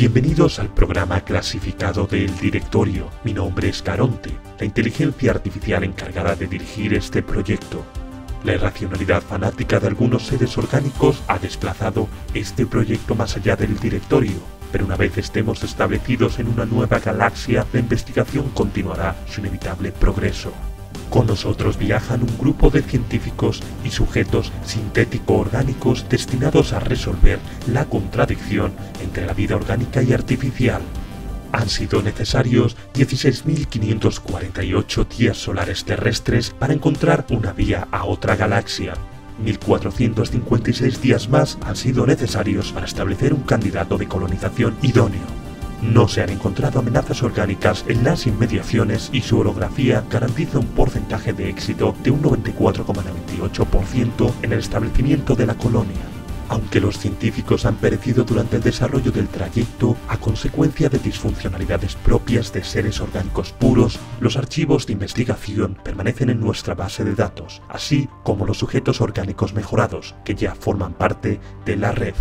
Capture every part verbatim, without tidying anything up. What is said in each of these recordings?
Bienvenidos al programa clasificado del Directorio. Mi nombre es Caronte, la inteligencia artificial encargada de dirigir este proyecto. La irracionalidad fanática de algunos seres orgánicos ha desplazado este proyecto más allá del Directorio, pero una vez estemos establecidos en una nueva galaxia, la investigación continuará su inevitable progreso. Con nosotros viajan un grupo de científicos y sujetos sintético-orgánicos destinados a resolver la contradicción entre la vida orgánica y artificial. Han sido necesarios dieciséis mil quinientos cuarenta y ocho días solares terrestres para encontrar una vía a otra galaxia. mil cuatrocientos cincuenta y seis días más han sido necesarios para establecer un candidato de colonización idóneo. No se han encontrado amenazas orgánicas en las inmediaciones y su orografía garantiza un porcentaje de éxito de un noventa y cuatro coma noventa y ocho por ciento en el establecimiento de la colonia. Aunque los científicos han perecido durante el desarrollo del trayecto a consecuencia de disfuncionalidades propias de seres orgánicos puros, los archivos de investigación permanecen en nuestra base de datos, así como los sujetos orgánicos mejorados, que ya forman parte de la red.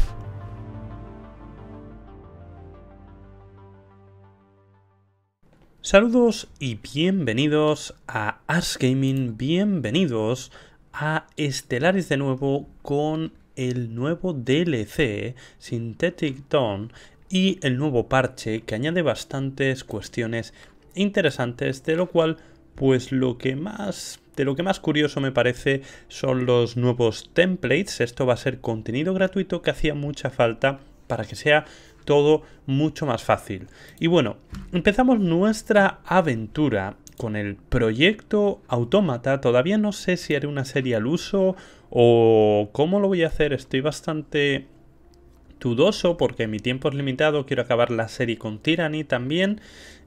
Saludos y bienvenidos a Ask Gaming, bienvenidos a Stellaris de nuevo con el nuevo D L C Synthetic Dawn y el nuevo parche que añade bastantes cuestiones interesantes, de lo cual pues lo que más de lo que más curioso me parece son los nuevos templates. Esto va a ser contenido gratuito que hacía mucha falta para que sea todo mucho más fácil. Y bueno, empezamos nuestra aventura con el proyecto Autómata. Todavía no sé si haré una serie al uso o cómo lo voy a hacer. Estoy bastante dudoso porque mi tiempo es limitado. Quiero acabar la serie con Tyranny también.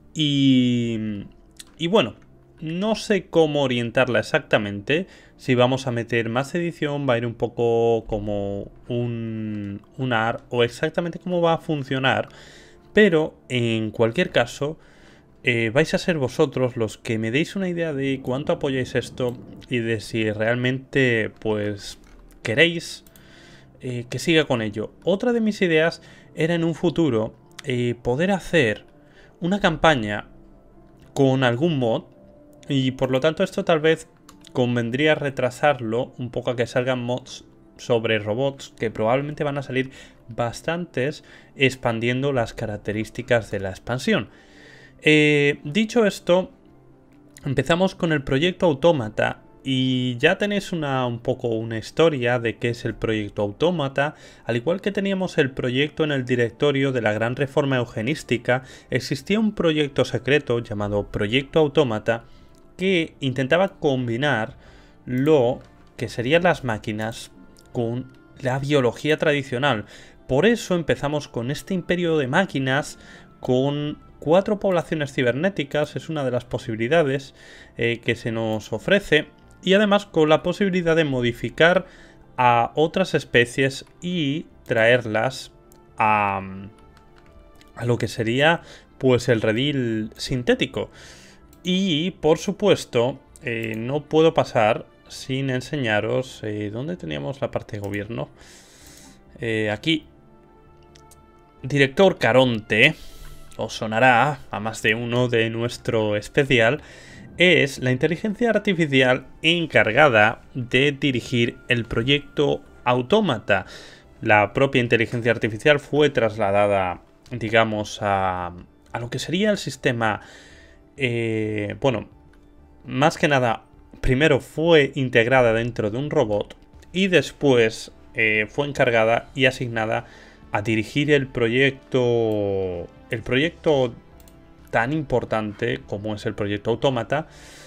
Y, y bueno, no sé cómo orientarla exactamente. Si vamos a meter más edición, va a ir un poco como un, un A R o exactamente cómo va a funcionar. Pero en cualquier caso, eh, vais a ser vosotros los que me deis una idea de cuánto apoyáis esto y de si realmente pues queréis eh, que siga con ello. Otra de mis ideas era en un futuro eh, poder hacer una campaña con algún mod. Y por lo tanto esto tal vez convendría retrasarlo un poco a que salgan mods sobre robots, que probablemente van a salir bastantes expandiendo las características de la expansión. Eh, dicho esto, empezamos con el proyecto Autómata y ya tenéis una, un poco una historia de qué es el proyecto Autómata. Al igual que teníamos el proyecto en el directorio de la gran reforma eugenística, existía un proyecto secreto llamado Proyecto Autómata que intentaba combinar lo que serían las máquinas con la biología tradicional. Por eso empezamos con este imperio de máquinas con cuatro poblaciones cibernéticas, es una de las posibilidades eh, que se nos ofrece, y además con la posibilidad de modificar a otras especies y traerlas a, a lo que sería pues el redil sintético. Y por supuesto, eh, no puedo pasar sin enseñaros eh, dónde teníamos la parte de gobierno. Eh, aquí, Director Caronte, os sonará a más de uno de nuestro especial, es la inteligencia artificial encargada de dirigir el proyecto Autómata. La propia inteligencia artificial fue trasladada, digamos, a, a lo que sería el sistema. Eh, bueno, más que nada, primero fue integrada dentro de un robot y después eh, fue encargada y asignada a dirigir el proyecto, el proyecto tan importante como es el proyecto Autómata.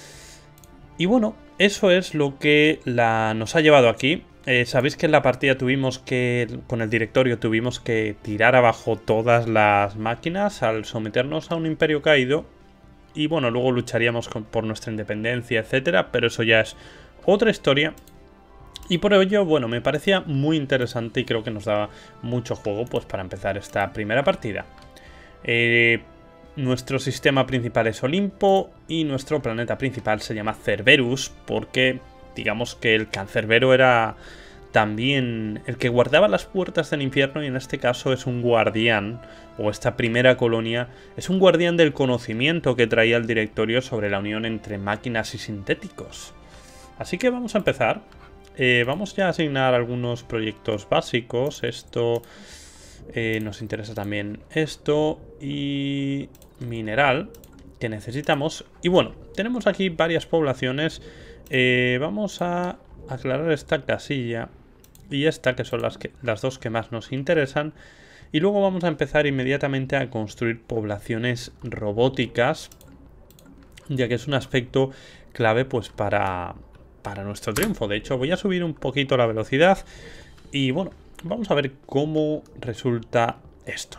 Y bueno, eso es lo que la, nos ha llevado aquí. Eh, Sabéis que en la partida tuvimos que, con el directorio tuvimos que tirar abajo todas las máquinas al someternos a un imperio caído. Y bueno, luego lucharíamos con, por nuestra independencia, etcétera. Pero eso ya es otra historia. Y por ello, bueno, me parecía muy interesante y creo que nos daba mucho juego pues para empezar esta primera partida. Eh, nuestro sistema principal es Olimpo y nuestro planeta principal se llama Cerberus porque digamos que el Cancerbero era también el que guardaba las puertas del infierno, y en este caso es un guardián, o esta primera colonia, es un guardián del conocimiento que traía el directorio sobre la unión entre máquinas y sintéticos. Así que vamos a empezar. Eh, vamos ya a asignar algunos proyectos básicos. Esto eh, nos interesa también esto y mineral que necesitamos. Y bueno, tenemos aquí varias poblaciones. Eh, vamos a aclarar esta casilla y esta, que son las, que, las dos que más nos interesan. Y luego vamos a empezar inmediatamente a construir poblaciones robóticas, ya que es un aspecto clave pues para... para nuestro triunfo. De hecho, voy a subir un poquito la velocidad y bueno, vamos a ver cómo resulta esto.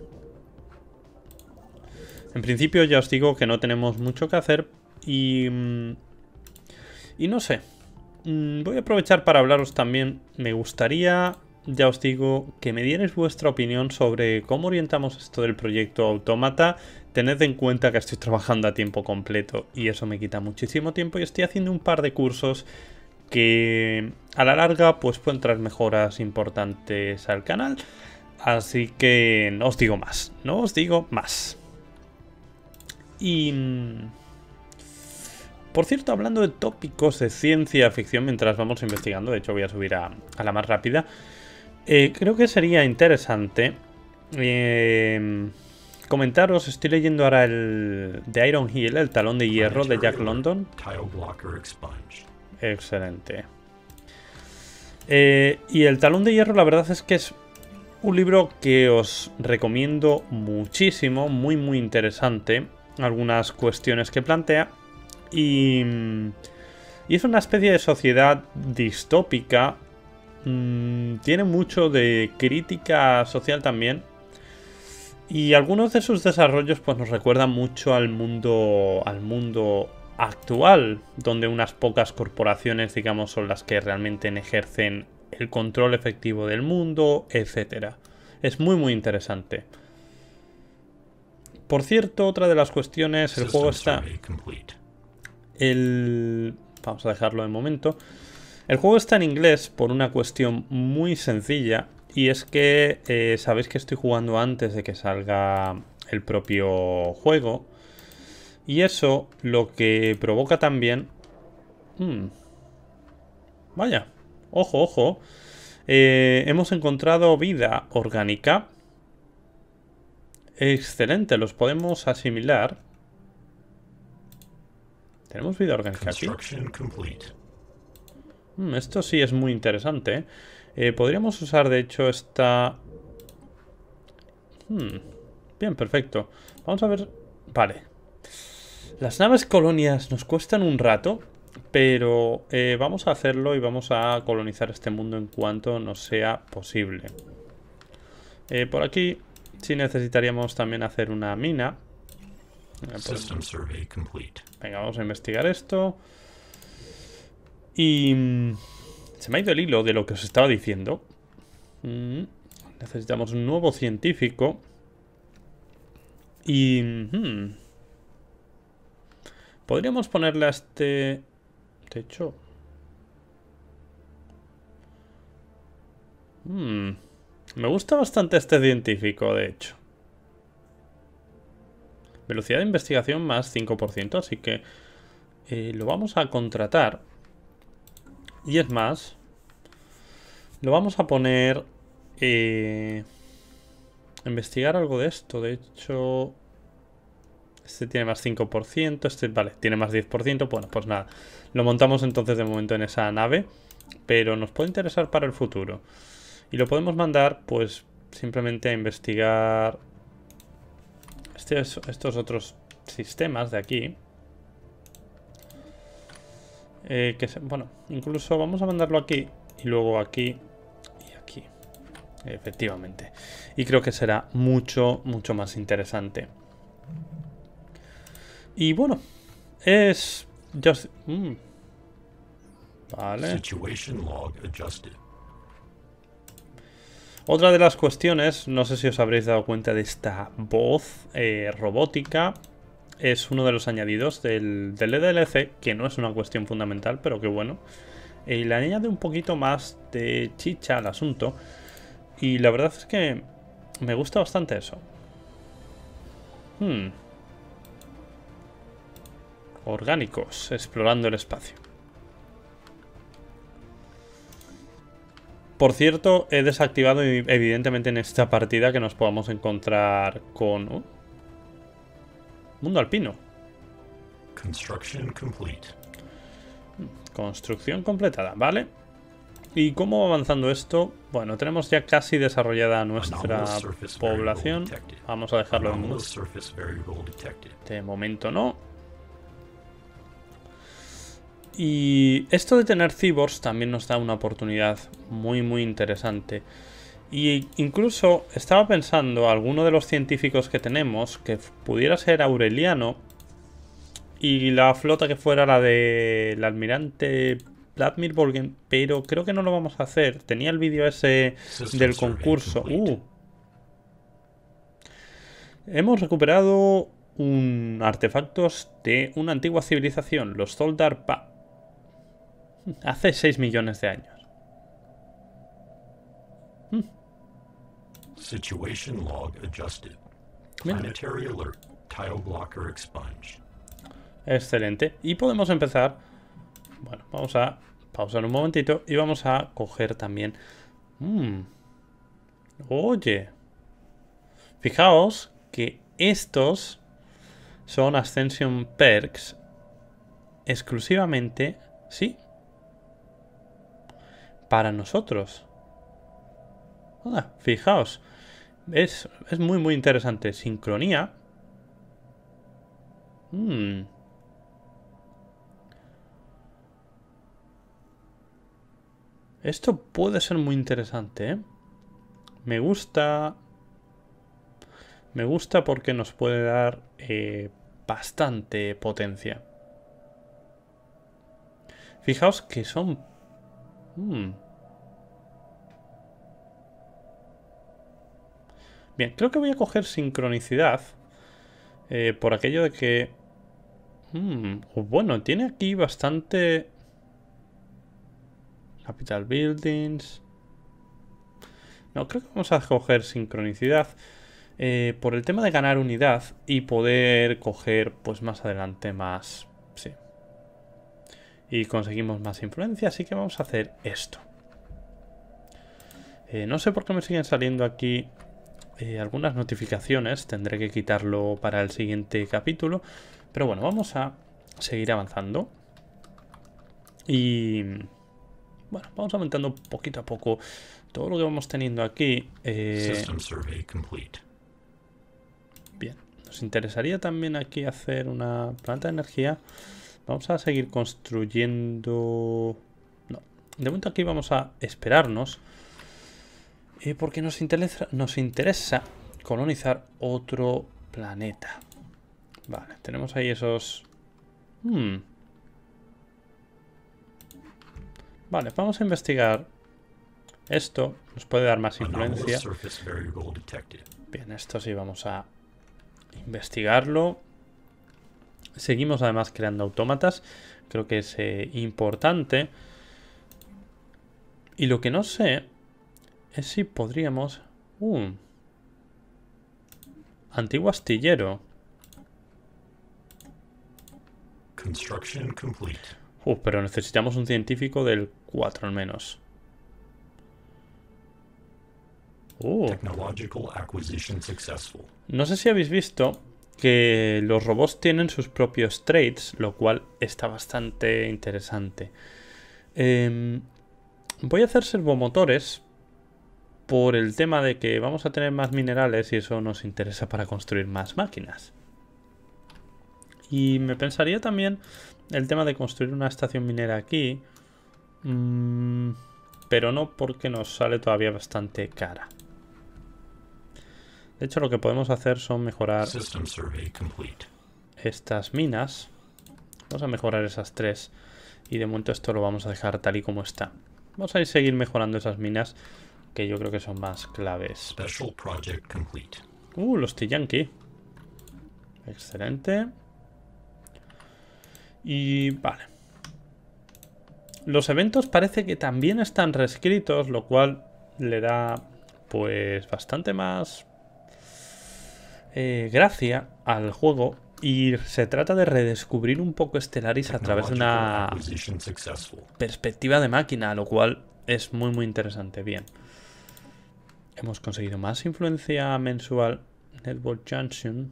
En principio ya os digo que no tenemos mucho que hacer y... y no sé. Voy a aprovechar para hablaros también. Me gustaría, ya os digo, que me dierais vuestra opinión sobre cómo orientamos esto del proyecto Autómata. Tened en cuenta que estoy trabajando a tiempo completo y eso me quita muchísimo tiempo, y estoy haciendo un par de cursos que a la larga pues pueden traer mejoras importantes al canal. Así que no os digo más, no os digo más. Y... por cierto, hablando de tópicos de ciencia ficción mientras vamos investigando, de hecho voy a subir a, a la más rápida, eh, creo que sería interesante... Eh, comentaros, estoy leyendo ahora el de Iron Hill, el talón de hierro de Jack London. Excelente. Eh, y el talón de hierro, la verdad es que es un libro que os recomiendo muchísimo, muy muy interesante. Algunas cuestiones que plantea. Y, y es una especie de sociedad distópica. Mm, tiene mucho de crítica social también. Y algunos de sus desarrollos pues nos recuerdan mucho al mundo, al mundo actual, donde unas pocas corporaciones, digamos, son las que realmente ejercen el control efectivo del mundo, etcétera. Es muy muy interesante. Por cierto, otra de las cuestiones, el juego está... El... Vamos a dejarlo de momento. El juego está en inglés por una cuestión muy sencilla. Y es que eh, sabéis que estoy jugando antes de que salga el propio juego. Y eso lo que provoca también... Hmm, vaya, ojo, ojo. Eh, hemos encontrado vida orgánica. Excelente, los podemos asimilar. ¿Tenemos vida orgánica aquí? Hmm, esto sí es muy interesante, ¿eh? Eh, podríamos usar, de hecho, esta... Hmm. Bien, perfecto. Vamos a ver... Vale. Las naves colonias nos cuestan un rato, pero eh, vamos a hacerlo y vamos a colonizar este mundo en cuanto nos sea posible. Eh, por aquí sí necesitaríamos también hacer una mina. Venga, vamos a investigar esto. Y... se me ha ido el hilo de lo que os estaba diciendo. Mm, necesitamos un nuevo científico. Y... Hmm, podríamos ponerle a este... De hecho... Hmm, me gusta bastante este científico, de hecho. Velocidad de investigación más cinco por ciento, así que... Eh, lo vamos a contratar. Y es más, lo vamos a poner... Eh, investigar algo de esto. De hecho, este tiene más cinco por ciento. Este, vale, tiene más diez por ciento. Bueno, pues nada. Lo montamos entonces de momento en esa nave. Pero nos puede interesar para el futuro. Y lo podemos mandar, pues, simplemente a investigar este, estos otros sistemas de aquí. Eh, que se, bueno, incluso vamos a mandarlo aquí y luego aquí y aquí, efectivamente. Y creo que será mucho, mucho más interesante. Y bueno, es... Just, mm, vale. Otra de las cuestiones, no sé si os habréis dado cuenta de esta voz eh, robótica. Es uno de los añadidos del, del D L C, que no es una cuestión fundamental, pero que bueno. y le añade un poquito más de chicha al asunto. Y la verdad es que me gusta bastante eso. Hmm. Orgánicos, explorando el espacio. Por cierto, he desactivado evidentemente en esta partida que nos podamos encontrar con... Uh, mundo alpino. Construction complete. Construcción completada, ¿vale? ¿Y cómo va avanzando esto? Bueno, tenemos ya casi desarrollada nuestra población. Vamos a dejarlo en... De momento no. Y esto de tener cyborgs también nos da una oportunidad muy muy interesante. Y incluso estaba pensando, alguno de los científicos que tenemos, que pudiera ser Aureliano, y la flota que fuera la del almirante Vladimir Volgin, pero creo que no lo vamos a hacer. Tenía el vídeo ese del concurso. Uh. Hemos recuperado un artefactos de una antigua civilización, los Zoldar Pa. Hace seis millones de años. Hmm. Situation log adjusted. Planetary alert. Tile blocker expunged. Excelente. Y podemos empezar. Bueno, vamos a pausar un momentito y vamos a coger también. Hmm. Oye. Fijaos que estos son Ascension Perks exclusivamente, sí, para nosotros. Ah, fijaos, es, es muy muy interesante. Sincronía. Hmm. Esto puede ser muy interesante, ¿eh? Me gusta. Me gusta porque nos puede dar eh, bastante potencia. Fijaos que son... Hmm. Bien, creo que voy a coger sincronicidad. Eh, por aquello de que... Hmm. Bueno, tiene aquí bastante... Capital Buildings. No, creo que vamos a coger sincronicidad. Eh, por el tema de ganar unidad y poder coger pues más adelante más... Sí. Y conseguimos más influencia, así que vamos a hacer esto. Eh, no sé por qué me siguen saliendo aquí eh, algunas notificaciones. Tendré que quitarlo para el siguiente capítulo. Pero bueno, vamos a seguir avanzando. Y... Bueno, vamos aumentando poquito a poco todo lo que vamos teniendo aquí. Eh... System survey complete. Bien, nos interesaría también aquí hacer una planta de energía. Vamos a seguir construyendo... No, de momento aquí vamos a esperarnos. Eh, porque nos interesa, nos interesa colonizar otro planeta. Vale, tenemos ahí esos... Hmm. Vale, vamos a investigar esto. Nos puede dar más influencia. Bien, esto sí vamos a investigarlo. Seguimos además creando autómatas. Creo que es eh, importante. Y lo que no sé es si podríamos... Uh, antiguo astillero. Construction complete. Uh, pero necesitamos un científico del cuatro al menos. Uh. Technological acquisition successful. No sé si habéis visto que los robots tienen sus propios traits, lo cual está bastante interesante. Eh, voy a hacer servomotores por el tema de que vamos a tener más minerales y eso nos interesa para construir más máquinas. Y me pensaría también el tema de construir una estación minera aquí. Mmm, pero no, porque nos sale todavía bastante cara. De hecho, lo que podemos hacer son mejorar estas minas. Vamos a mejorar esas tres. Y de momento esto lo vamos a dejar tal y como está. Vamos a ir seguir mejorando esas minas, que yo creo que son más claves. Uh, los Tiyanki. Excelente. Y vale. Los eventos parece que también están reescritos, lo cual le da pues bastante más eh, gracia al juego. Y se trata de redescubrir un poco Stellaris a través de una perspectiva de máquina, lo cual es muy muy interesante. Bien. Hemos conseguido más influencia mensual. Network Junction.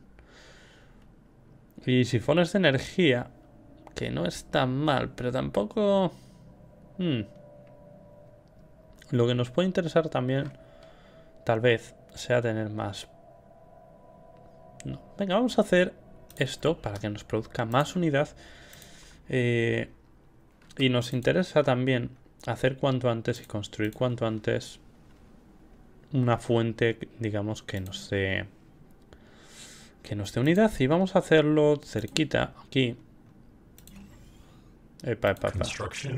Y sifones de energía. Que no es tan mal, pero tampoco... Hmm. Lo que nos puede interesar también, tal vez, sea tener más... No. Venga, vamos a hacer esto para que nos produzca más unidad. Eh, y nos interesa también hacer cuanto antes y construir cuanto antes una fuente, digamos, que nos dé... Que nos dé unidad. Y vamos a hacerlo cerquita, aquí. Epa, epa, epa.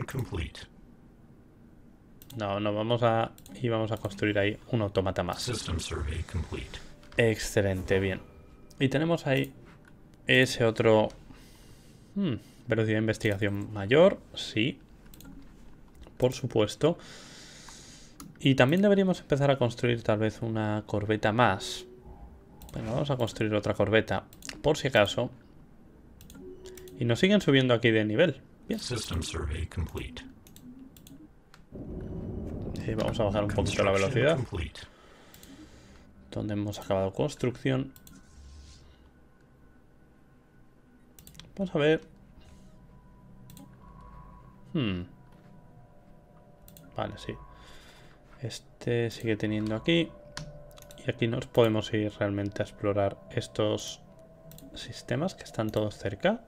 No, no, vamos a... Y vamos a construir ahí un autómata más. Excelente, bien. Y tenemos ahí ese otro... Hmm, velocidad de investigación mayor, sí. Por supuesto. Y también deberíamos empezar a construir tal vez una corbeta más. Bueno, vamos a construir otra corbeta, por si acaso. Y nos siguen subiendo aquí de nivel. Bien. Y vamos a bajar un poquito la velocidad. Donde hemos acabado construcción. Vamos a ver. Hmm. Vale, sí. Este sigue teniendo aquí. Y aquí nos podemos ir realmente a explorar estos sistemas que están todos cerca.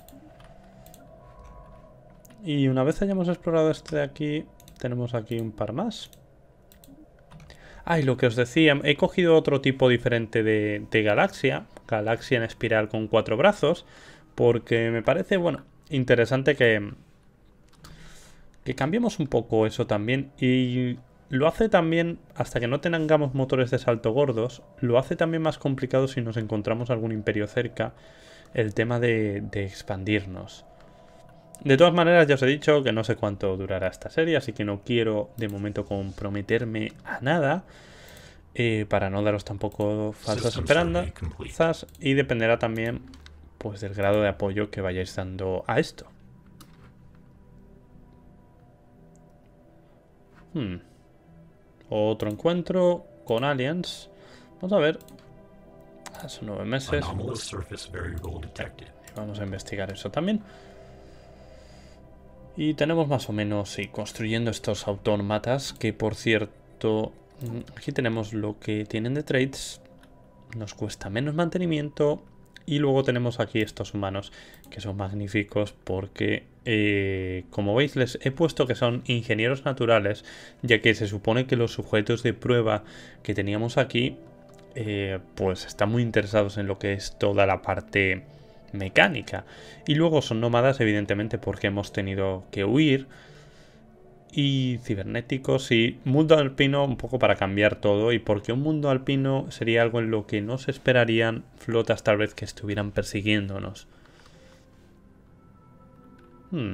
Y una vez hayamos explorado este de aquí, tenemos aquí un par más. Ah, y lo que os decía, he cogido otro tipo diferente de, de galaxia. Galaxia en espiral con cuatro brazos. Porque me parece, bueno, interesante que, que cambiemos un poco eso también. Y lo hace también, hasta que no tengamos motores de salto gordos, lo hace también más complicado si nos encontramos algún imperio cerca, el tema de, de expandirnos. De todas maneras, ya os he dicho que no sé cuánto durará esta serie, así que no quiero de momento comprometerme a nada, eh, para no daros tampoco falsas esperanzas, y dependerá también pues del grado de apoyo que vayáis dando a esto. Hmm. Otro encuentro con aliens. Vamos a ver. Hace nueve meses. Y vamos a investigar eso también. Y tenemos más o menos, sí, construyendo estos autómatas, que por cierto, aquí tenemos lo que tienen de trades, nos cuesta menos mantenimiento, y luego tenemos aquí estos humanos, que son magníficos porque, eh, como veis, les he puesto que son ingenieros naturales, ya que se supone que los sujetos de prueba que teníamos aquí, eh, pues están muy interesados en lo que es toda la parte mecánica. Y luego son nómadas, evidentemente, porque hemos tenido que huir. Y cibernéticos y mundo alpino, un poco para cambiar todo. Y porque un mundo alpino sería algo en lo que no se esperarían flotas tal vez que estuvieran persiguiéndonos. Hmm.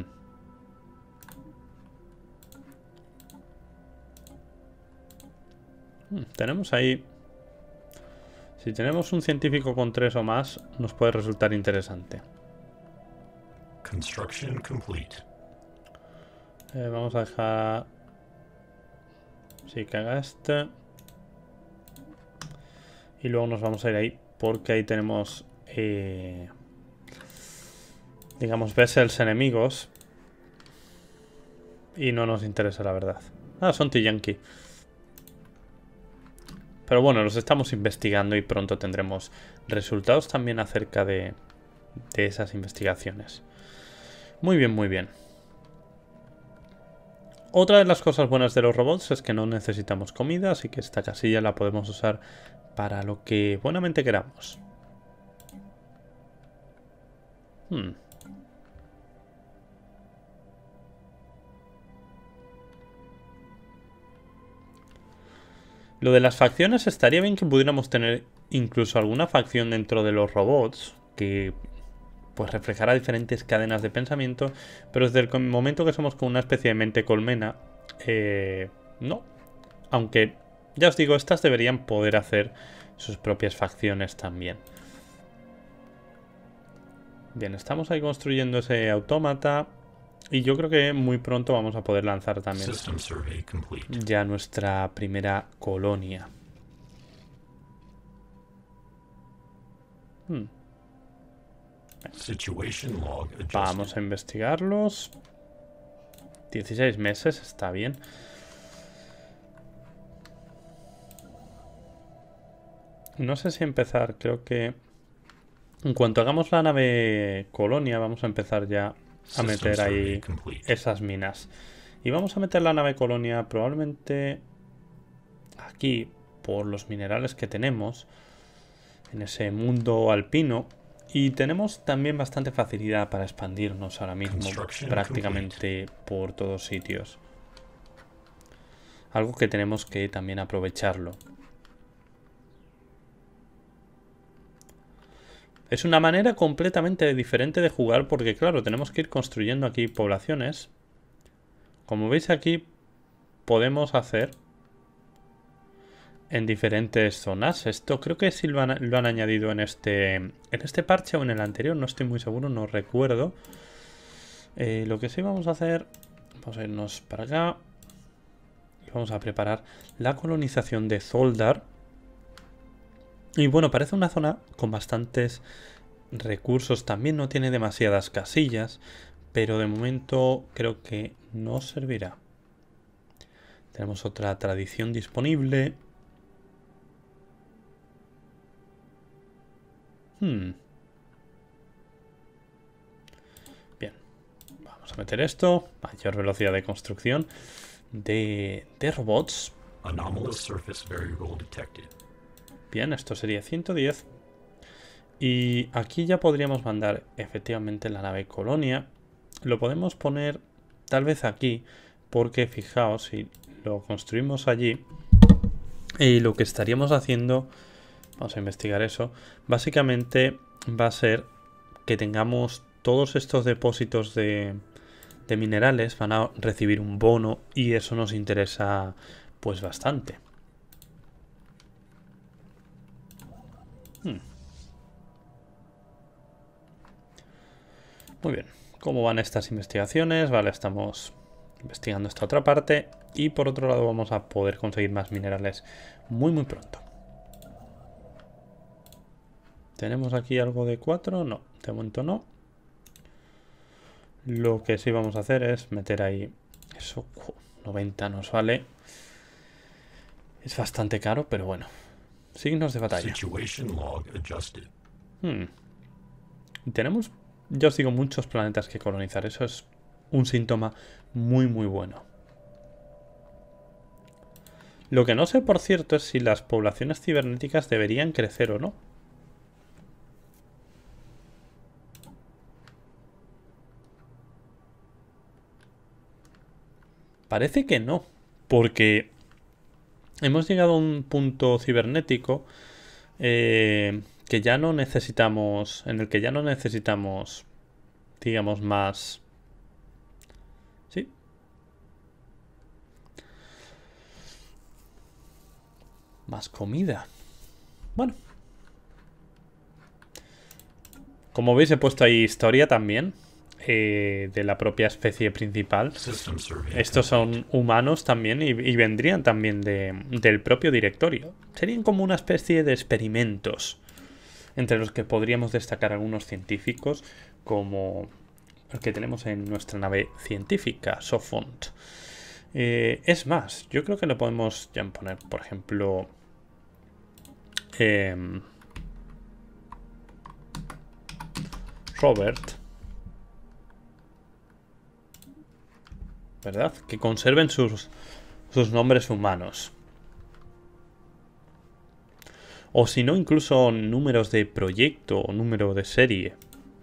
Hmm, tenemos ahí... Si tenemos un científico con tres o más, nos puede resultar interesante. Construction complete. Eh, vamos a dejar... Sí, que haga este. Y luego nos vamos a ir ahí, porque ahí tenemos... Eh, digamos, vessels enemigos. Y no nos interesa, la verdad. Ah, son T-Yankee. Pero bueno, los estamos investigando y pronto tendremos resultados también acerca de, de esas investigaciones. Muy bien, muy bien. Otra de las cosas buenas de los robots es que no necesitamos comida, así que esta casilla la podemos usar para lo que buenamente queramos. Hmm. Lo de las facciones estaría bien que pudiéramos tener incluso alguna facción dentro de los robots que pues reflejará diferentes cadenas de pensamiento, pero desde el momento que somos como una especie de mente colmena, eh, no. Aunque, ya os digo, estas deberían poder hacer sus propias facciones también. Bien, estamos ahí construyendo ese autómata y yo creo que muy pronto vamos a poder lanzar también ya nuestra primera colonia. Hmm. Vamos a investigarlos. dieciséis meses, está bien. No sé si empezar, creo que en cuanto hagamos la nave colonia vamos a empezar ya a meter ahí esas minas. Y vamos a meter la nave colonia probablemente aquí por los minerales que tenemos en ese mundo alpino. Y tenemos también bastante facilidad para expandirnos ahora mismo prácticamente por todos sitios. Algo que tenemos que también aprovecharlo. Es una manera completamente diferente de jugar porque, claro, tenemos que ir construyendo aquí poblaciones. Como veis aquí, podemos hacer en diferentes zonas. Esto creo que sí lo han, lo han añadido en este, en este parche o en el anterior. No estoy muy seguro, no recuerdo. Eh, lo que sí vamos a hacer, vamos a irnos para acá. Y vamos a preparar la colonización de Zoldar. Y bueno, parece una zona con bastantes recursos. También no tiene demasiadas casillas, pero de momento creo que nos servirá. Tenemos otra tradición disponible. Hmm. Bien, vamos a meter esto. Mayor velocidad de construcción de, de robots. Bien, esto sería ciento diez. Y aquí ya podríamos mandar efectivamente la nave colonia. Lo podemos poner tal vez aquí, porque fijaos, si lo construimos allí, y lo que estaríamos haciendo, vamos a investigar eso, básicamente va a ser que tengamos todos estos depósitos de, de minerales, van a recibir un bono y eso nos interesa pues bastante. Hmm. Muy bien, ¿cómo van estas investigaciones? Vale, estamos investigando esta otra parte y por otro lado vamos a poder conseguir más minerales muy muy pronto. ¿Tenemos aquí algo de cuatro? No, de momento no. Lo que sí vamos a hacer es meter ahí eso. noventa nos vale. Es bastante caro, pero bueno. Signos de batalla. Hmm. Tenemos, ya os digo, muchos planetas que colonizar. Eso es un síntoma muy muy bueno. Lo que no sé, por cierto, es si las poblaciones cibernéticas deberían crecer o no. Parece que no, porque hemos llegado a un punto cibernético eh, que ya no necesitamos, en el que ya no necesitamos, digamos, más... ¿Sí? Más comida. Bueno. Como veis he puesto ahí historia también. Eh, de la propia especie principal. Estos son humanos también y, y vendrían también de, del propio directorio. Serían como una especie de experimentos entre los que podríamos destacar algunos científicos como el que tenemos en nuestra nave científica, Sofont. Eh, es más, yo creo que le podemos ya poner, por ejemplo, eh, Robert, ¿verdad? Que conserven sus, sus nombres humanos. O si no, incluso números de proyecto o número de serie.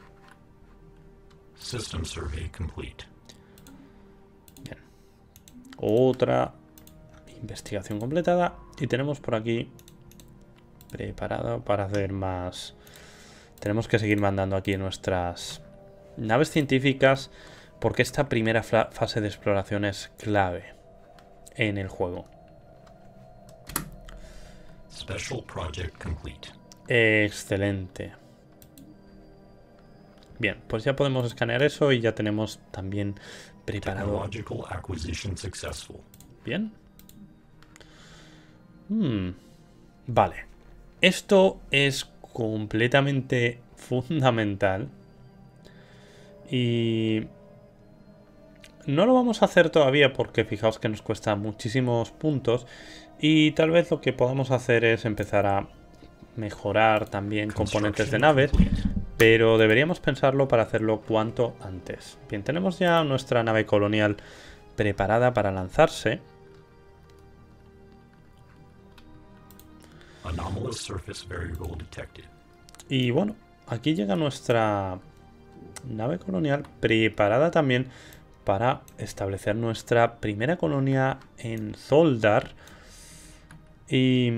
System survey complete. Bien. Otra investigación completada. Y tenemos por aquí preparado para hacer más tenemos que seguir mandando aquí nuestras naves científicas porque esta primera fase de exploración es clave en el juego. Special project complete. Excelente. Bien, pues ya podemos escanear eso y ya tenemos también preparado. Technological acquisition successful. Bien. Hmm. Vale. Esto es completamente fundamental. Y no lo vamos a hacer todavía porque fijaos que nos cuesta muchísimos puntos. Y tal vez lo que podamos hacer es empezar a mejorar también componentes de naves. Pero deberíamos pensarlo para hacerlo cuanto antes. Bien, tenemos ya nuestra nave colonial preparada para lanzarse. Anomalous surface variable detected. Y bueno, aquí llega nuestra nave colonial preparada también para establecer nuestra primera colonia en Zoldar. Y...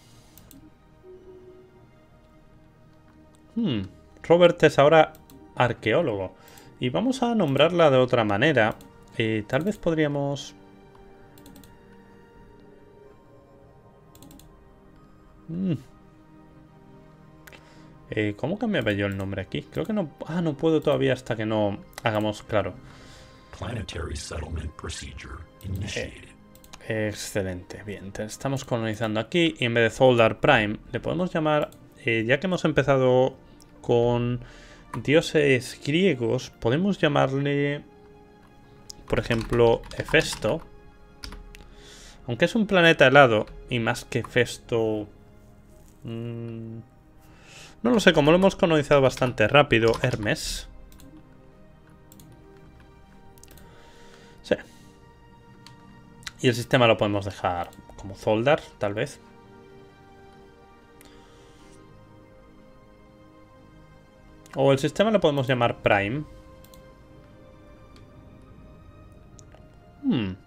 Hmm, Robert es ahora arqueólogo. Y vamos a nombrarla de otra manera. Eh, tal vez podríamos... Hmm. Eh, ¿Cómo cambiaba yo el nombre aquí? Creo que no... Ah, no puedo todavía hasta que no hagamos claro. Planetary settlement procedure initiated. Eh, excelente. Bien, estamos colonizando aquí. Y en vez de Zoldar Prime, le podemos llamar... Eh, ya que hemos empezado con dioses griegos, podemos llamarle, por ejemplo, Hefesto. Aunque es un planeta helado, y más que Hefesto... Mmm, no lo sé, como lo hemos colonizado bastante rápido. Hermes. Sí. Y el sistema lo podemos dejar como Zoldar, tal vez. O el sistema lo podemos llamar Prime. Hmm.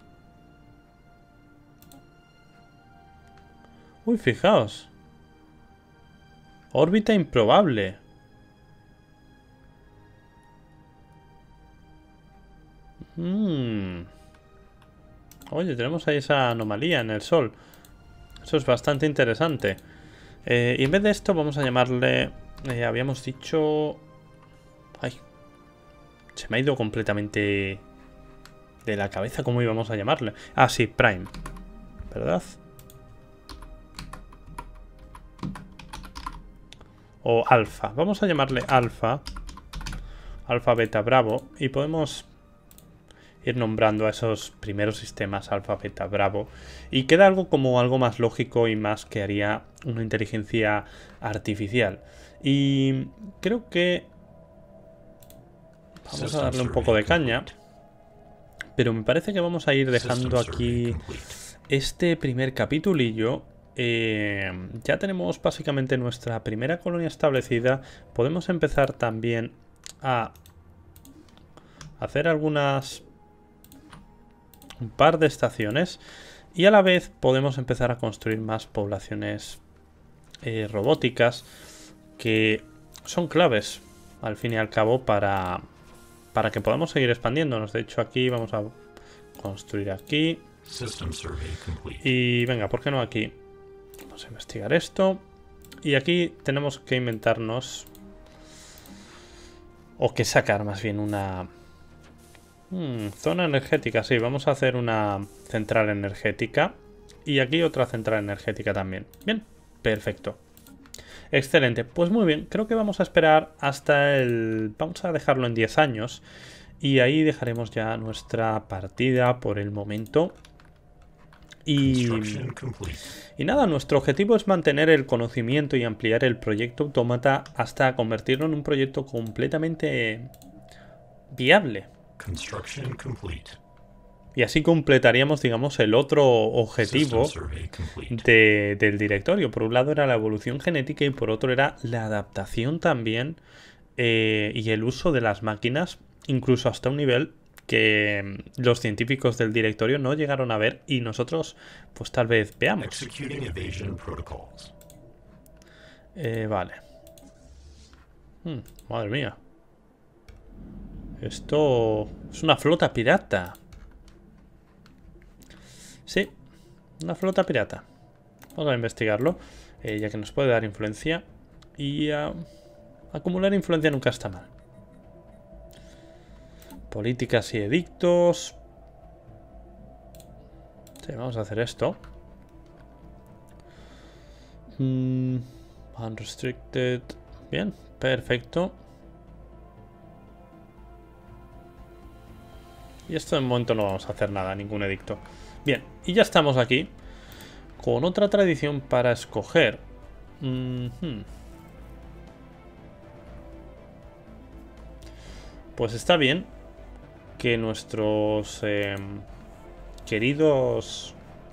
Uy, fijaos. Órbita improbable. Hmm. Oye, tenemos ahí esa anomalía en el Sol. Eso es bastante interesante. Eh, y en vez de esto vamos a llamarle... Eh, habíamos dicho... Ay. Se me ha ido completamente de la cabeza cómo íbamos a llamarle. Ah, sí, Prime. ¿Verdad? O Alfa. Vamos a llamarle Alfa. Alfa, Beta, Bravo. Y podemos ir nombrando a esos primeros sistemas Alfa, Beta, Bravo. Y queda algo como algo más lógico y más que haría una inteligencia artificial. Y creo que vamos a darle un poco de caña. Pero me parece que vamos a ir dejando aquí este primer capitulillo. Eh, ya tenemos básicamente nuestra primera colonia establecida. Podemos empezar también a hacer algunas... un par de estaciones. Y a la vez podemos empezar a construir más poblaciones eh, robóticas. Que son claves, al fin y al cabo, para, para que podamos seguir expandiéndonos. De hecho, aquí vamos a construir aquí. Y venga, ¿por qué no aquí? Vamos a investigar esto. Y aquí tenemos que inventarnos... O que sacar más bien una... Hmm, zona energética, sí. Vamos a hacer una central energética. Y aquí otra central energética también. Bien, perfecto. Excelente, pues muy bien, creo que vamos a esperar hasta el... Vamos a dejarlo en diez años y ahí dejaremos ya nuestra partida por el momento. Y... y nada, nuestro objetivo es mantener el conocimiento y ampliar el proyecto Autómata hasta convertirlo en un proyecto completamente viable. Y así completaríamos, digamos, el otro objetivo de, del directorio. Por un lado era la evolución genética y por otro era la adaptación también eh, y el uso de las máquinas, incluso hasta un nivel que los científicos del directorio no llegaron a ver y nosotros pues tal vez veamos. Eh, vale. Hmm, madre mía. Esto es una flota pirata. Sí, una flota pirata. Vamos a investigarlo, eh, ya que nos puede dar influencia. Y uh, acumular influencia nunca está mal. Políticas y edictos. Sí, vamos a hacer esto. Mm, unrestricted. Bien, perfecto. Y esto de momento no vamos a hacer nada, ningún edicto. Bien, y ya estamos aquí con otra tradición para escoger. Mm-hmm. Pues está bien que nuestros eh, queridos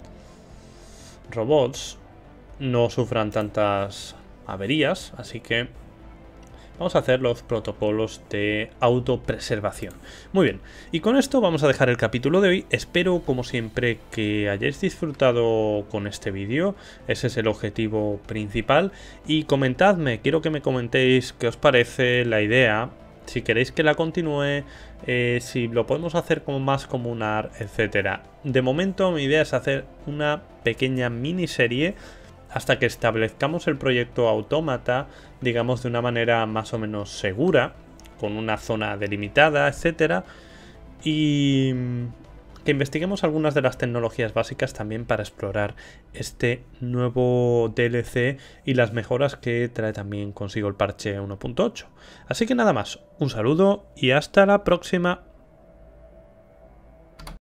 robots no sufran tantas averías, así que vamos a hacer los protocolos de autopreservación. Muy bien, y con esto vamos a dejar el capítulo de hoy. Espero, como siempre, que hayáis disfrutado con este vídeo. Ese es el objetivo principal. Y comentadme, quiero que me comentéis qué os parece la idea, si queréis que la continúe, eh, si lo podemos hacer como más comunar, etcétera. De momento mi idea es hacer una pequeña miniserie hasta que establezcamos el proyecto Autómata, digamos, de una manera más o menos segura, con una zona delimitada, etcétera. Y que investiguemos algunas de las tecnologías básicas también para explorar este nuevo D L C y las mejoras que trae también consigo el parche uno punto ocho. Así que nada más, un saludo y hasta la próxima.